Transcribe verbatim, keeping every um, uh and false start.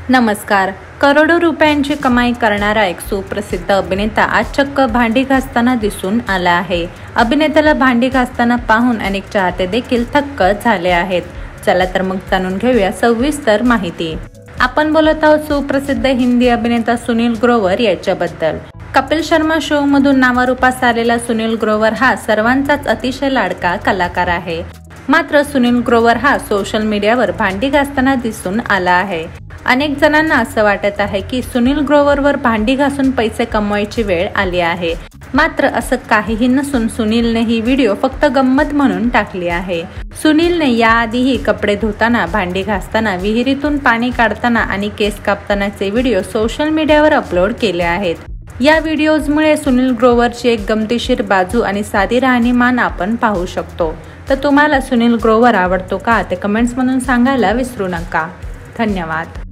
नमस्कार. करोडो रुपयांची कमाई करणारा एक सुप्रसिद्ध अभिनेता आज चक्क भांडी घासताना दिसून आला आहे. अभिनेत्याला भांडी घासताना पाहून अनेक चाहते देखील थक्क झाले आहेत. चला तर मग जाणून घेऊया सविस्तर माहिती. आपण बोलत आहोत सुप्रसिद्ध हिंदी अभिनेता सुनील ग्रोवर याच्याबद्दल. कपिल शर्मा शो मधून नावारूपास आलेला सुनील ग्रोवर हा सर्वांचाच अतिशय लाडका कलाकार आहे. मात्र सुनील ग्रोवर हा सोशल मीडियावर भांडी घासताना दिसून आला आहे. अनेक जणांना असं वाटत आहे की सुनील ग्रोवरवर भांडी घासून पैसे कमवायची वेळ आली आहे. मात्र असं काहीही नसून सुनीलने ही व्हिडिओ फक्त गंमत म्हणून टाकली आहे. सुनीलने याआधीही कपडे धुताना, भांडी घासताना, विहिरीतून पाणी काढताना आणि केस कापतानाचे व्हिडिओ सोशल मीडियावर अपलोड केले आहेत. या व्हिडिओजमुळे सुनील ग्रोवरची एक गमतीशीर बाजू आणि साधी राहणीमान आपण पाहू शकतो. तर तुम्हाला सुनील ग्रोवर आवडतो का ते कमेंट्स मधून सांगायला विसरू नका. धन्यवाद.